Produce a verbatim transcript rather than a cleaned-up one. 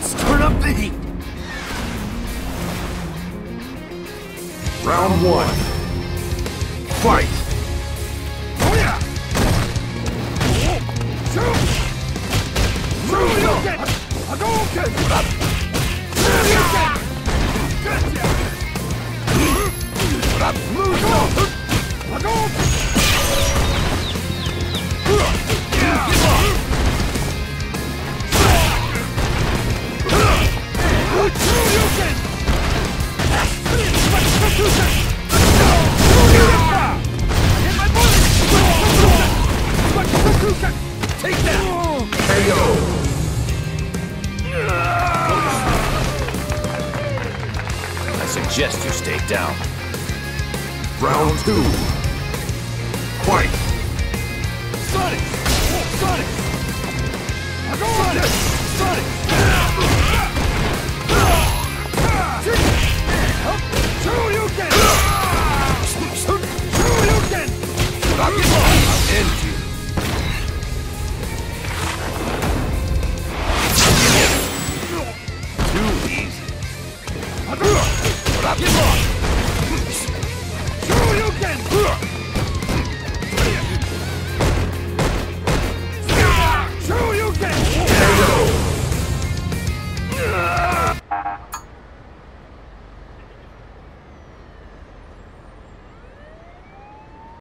Let's turn up the heat! Round one. Fight! Oh yeah! Shoot! Shoot! Hadouken! Hadouken! Take that! K O! I suggest you stay down. Round two. Fight! Sonic! Sonic! Hadouken!